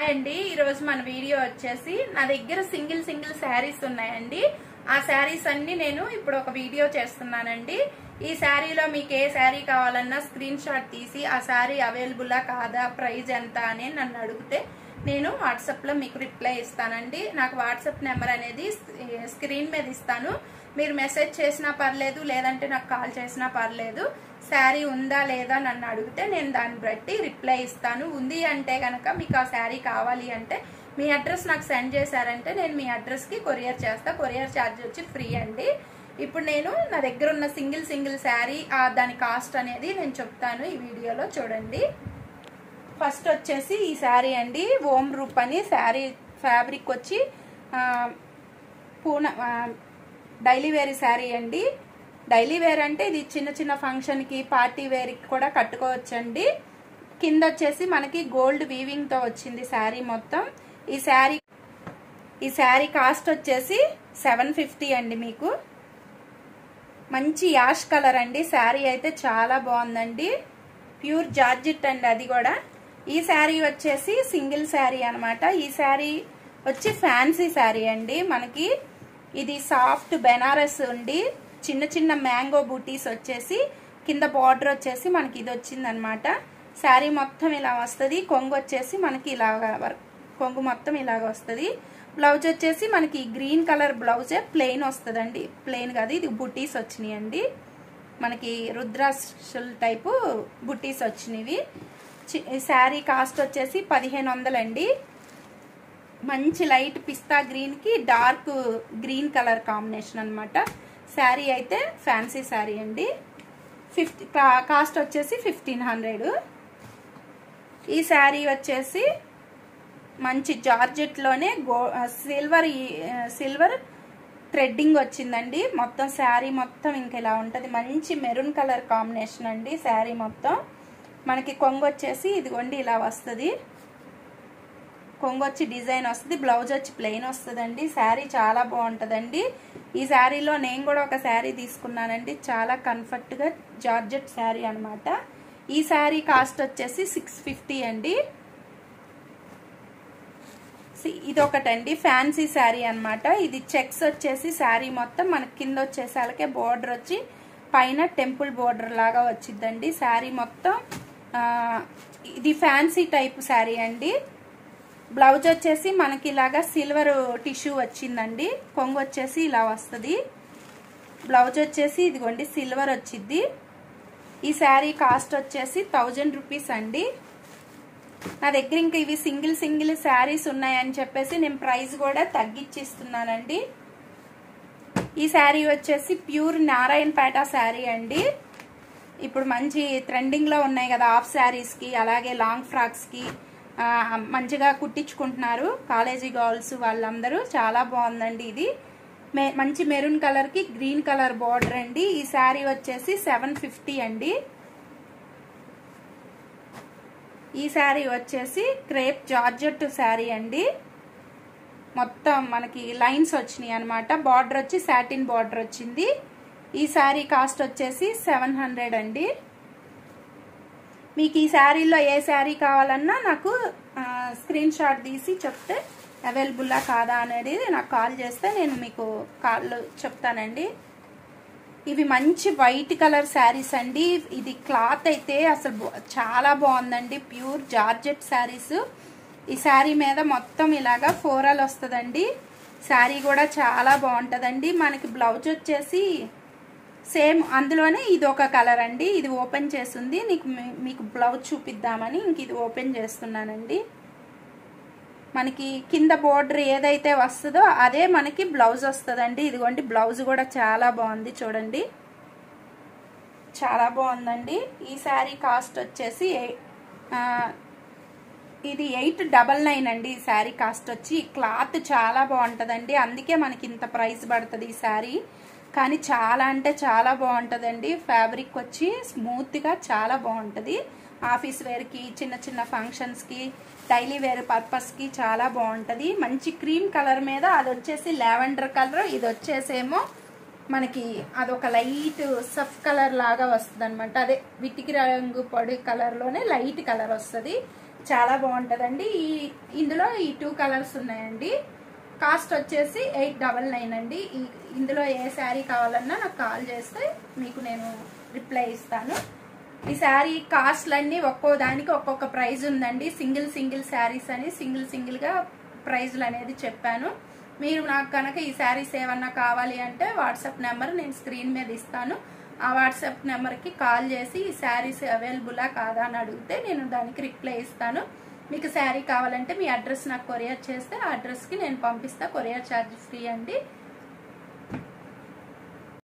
అండి ఈ రోజు మన వీడియో వచ్చేసి నా దగ్గర సింగిల్ శారీస్ ఉన్నాయండి. ఆ శారీస్ అన్ని నేను ఇప్పుడు ఒక వీడియో చేస్తున్నానండి. ఈ శారీలో మీకు ఏ శారీ కావాలన్నా స్క్రీన్ షాట్ తీసి ఆ శారీ అవైలబుల్ కాదా, ప్రైస్ ఎంత అని నన్ను అడిగితే నేను వాట్సాప్ లో మీకు రిప్లై ఇస్తానండి. నాకు వాట్సాప్ నెంబర్ అనేది స్క్రీన్ మీద ఇస్తాను. మీరు మెసేజ్ చేసినా పర్లేదు, లేదంటే నాకు కాల్ చేసినా పర్లేదు. శారీ ఉందా లేదా నన్ను అడిగితే నేను దాన్ని బట్టి రిప్లై ఇస్తాను. ఉంది అంటే కనుక మీకు ఆ శారీ కావాలి అంటే మీ అడ్రస్ నాకు సెండ్ చేశారంటే నేను మీ అడ్రస్ కి కొరియర్ చేస్తా. కొరియర్ ఛార్జ్ వచ్చి ఫ్రీ అండి. ఇప్పుడు నేను నా దగ్గర ఉన్న సింగిల్ శారీ దాని కాస్ట్ అనేది నేను చెప్తాను. ఈ వీడియోలో చూడండి. ఫస్ట్ వచ్చేసి ఈ శారీ అండి, ఓం రూప్ అని శారీ. ఫ్యాబ్రిక్ వచ్చి పూన డైలీ వేర్ శారీ అండి. డైలీ వేర్ అంటే ఇది చిన్న ఫంక్షన్ కి, పార్టీ వేర్ కి కూడా కట్టుకోవచ్చండి. కింద వచ్చేసి మనకి గోల్డ్ వీవింగ్ తో వచ్చింది శారీ మొత్తం. ఈ శారీ కాస్ట్ వచ్చేసి 750 అండి. మీకు మంచి యాష్ కలర్ అండి. శారీ అయితే చాలా బాగుందండి. ప్యూర్ జార్జెట్ అండి అది కూడా. ఈ శారీ వచ్చేసి సింగిల్ శారీ అనమాట. ఈ శారీ వచ్చి ఫ్యాన్సీ శారీ అండి. మనకి ఇది సాఫ్ట్ బెనారస్ ఉండి చిన్న మ్యాంగో బూటీస్ వచ్చేసి కింద బార్డర్ వచ్చేసి మనకి ఇది వచ్చింది అనమాట. శారీ మొత్తం ఇలా వస్తుంది. కొంగు వచ్చేసి మనకి ఇలాగా కొంగు మొత్తం ఇలాగ వస్తుంది. బ్లౌజ్ వచ్చేసి మనకి గ్రీన్ కలర్ బ్లౌజే ప్లెయిన్ వస్తుందండి. ప్లెయిన్ కాదు, ఇది బుటీస్ వచ్చినాయి అండి. మనకి రుద్రాక్షల టైపు బుటీస్ వచ్చినవి. శారీ కాస్ట్ వచ్చేసి 1500 అండి. మంచి లైట్ పిస్తా గ్రీన్ కి డార్క్ గ్రీన్ కలర్ కాంబినేషన్ అనమాట. శారీ అయితే ఫ్యాన్సీ శారీ అండి. కాస్ట్ వచ్చేసి 1500. ఈ శారీ వచ్చేసి మంచి జార్జెట్ లోనే సిల్వర్ థ్రెడ్డింగ్ వచ్చిందండి. మొత్తం శారీ మొత్తం ఇంకా ఇలా ఉంటది. మంచి మెరూన్ కలర్ కాంబినేషన్ అండి. శారీ మొత్తం మనకి కొంగు వచ్చేసి ఇదిగోండి ఇలా వస్తుంది. కొంగు వచ్చి డిజైన్ వస్తుంది. బ్లౌజ్ వచ్చి ప్లెయిన్ వస్తుందండి. శారీ చాలా బాగుంటదండి. ఈ శారీలో నేను కూడా ఒక శారీ తీసుకున్నానండి. చాలా కంఫర్ట్ గా జార్జెట్ శారీ అనమాట. ఈ శారీ కాస్ట్ వచ్చేసి 650 అండి. ఇది ఒకటండి ఫ్యాన్సీ శారీ అనమాట. ఇది చెక్స్ వచ్చేసి శారీ మొత్తం మనకి కింద వచ్చేసరికి బోర్డర్ వచ్చి పైన టెంపుల్ బోర్డర్ లాగా వచ్చిందండి. శారీ మొత్తం ఇది ఫ్యాన్సీ టైప్ శారీ అండి. బ్లౌజ్ వచ్చేసి మనకి ఇలాగా సిల్వర్ టిష్యూ వచ్చిందండి. కొంగు వచ్చేసి ఇలా వస్తుంది. బ్లౌజ్ వచ్చేసి ఇదిగోండి సిల్వర్ వచ్చింది. ఈ శారీ కాస్ట్ వచ్చేసి 1000 రూపీస్ అండి. నా దగ్గర ఇంకా ఇవి సింగిల్ శారీస్ ఉన్నాయని చెప్పేసి నేను ప్రైస్ కూడా తగ్గించిస్తున్నానండి. ఈ శారీ వచ్చేసి ప్యూర్ నారాయణపేట శారీ అండి. ఇప్పుడు మంచి ట్రెండింగ్ లో ఉన్నాయి కదా హాఫ్ శారీస్ కి, అలాగే లాంగ్ ఫ్రాక్స్ కి మంచిగా కుట్టించుకుంటున్నారు కాలేజీ గర్ల్స్ వాళ్ళందరూ. చాలా బాగుందండి. ఇది మంచి మెరూన్ కలర్ కి గ్రీన్ కలర్ బార్డర్ అండి. ఈ శారీ వచ్చేసి 750 అండి. ఈ శారీ వచ్చేసి క్రేప్ జార్జెట్ శారీ అండి. మొత్తం మనకి లైన్స్ వచ్చినాయి అనమాట. బార్డర్ వచ్చి సాటిన్ బార్డర్ వచ్చింది. ఈ శారీ కాస్ట్ వచ్చేసి 700 అండి. మీకు ఈ శారీలో ఏ శారీ కావాలన్నా నాకు స్క్రీన్ షాట్ తీసి చెప్తే అవైలబుల్లా కాదా అనేది నాకు కాల్ చేస్తే నేను మీకు కాల్ చెప్తానండి. ఇవి మంచి వైట్ కలర్ శారీస్ అండి. ఇది క్లాత్ అయితే అసలు చాలా బాగుందండి. Pure georgette saris. ఈ శారీ మీద మొత్తం ఇలాగా ఫోరల్ వస్తుందండి. శారీ కూడా చాలా బాగుంటదండి. మనకి బ్లౌజ్ వచ్చేసి సేమ్ అందులోనే ఇది ఒక కలర్ అండి. ఇది ఓపెన్ చేస్తుంది. మీకు బ్లౌజ్ చూపిద్దామని ఇంక ఇది ఓపెన్ చేస్తున్నానండి. మనకి కింద బోర్డర్ ఏదైతే వస్తుందో అదే మనకి బ్లౌజ్ వస్తుందండి. ఇదిగోండి బ్లౌజ్ కూడా చాలా బాగుంది చూడండి. చాలా బాగుందండి. ఈ శారీ కాస్ట్ వచ్చేసి ఇది 899 అండి. ఈ శారీ కాస్ట్ వచ్చి. క్లాత్ చాలా బాగుంటదండి. అందుకే మనకి ఇంత ప్రైస్ పడుతుంది ఈ శారీ. కానీ చాలా అంటే చాలా బాగుంటదండి. ఫ్యాబ్రిక్ వచ్చి స్మూత్ గా చాలా బాగుంటది. ఆఫీస్ వేర్ కి, చిన్న ఫంక్షన్స్ కి, డైలీ వేర్ పర్పస్ కి చాలా బాగుంటది. మంచి క్రీమ్ కలర్ మీద అది వచ్చేసి లావెండర్ కలర్, ఇది వచ్చేసేమో మనకి అదొక లైట్ సఫ్ కలర్ లాగా వస్తుంది అనమాట. అదే విటికి రంగు పొడి కలర్ లోనే లైట్ కలర్ వస్తుంది. చాలా బాగుంటుందండి. ఇందులో ఈ 2 కలర్స్ ఉన్నాయండి. కాస్ట్ వచ్చేసి 899 అండి. ఇందులో ఏ శారీ కావాలన్నా నాకు కాల్ చేస్తే మీకు నేను రిప్లై ఇస్తాను. ఈ శారీ కాస్ట్లన్నీ ఒక్కో దానికి ఒక్కొక్క ప్రైజ్ ఉందండి. సింగిల్ శారీస్ అని సింగిల్గా ప్రైజ్లు అనేది చెప్పాను. మీరు నాకు కనుక ఈ శారీస్ ఏమన్నా కావాలి అంటే వాట్సాప్ నెంబర్ నేను స్క్రీన్ మీద ఇస్తాను. ఆ వాట్సాప్ నెంబర్కి కాల్ చేసి ఈ శారీస్ అవైలబులా కాదా అని అడిగితే నేను దానికి రిప్లై ఇస్తాను. మీకు శారీ కావాలంటే మీ అడ్రస్ నాకు కొరియర్ చేస్తే ఆ అడ్రస్కి నేను పంపిస్తా. కొరియర్ ఛార్జ్ ఫ్రీ అండి.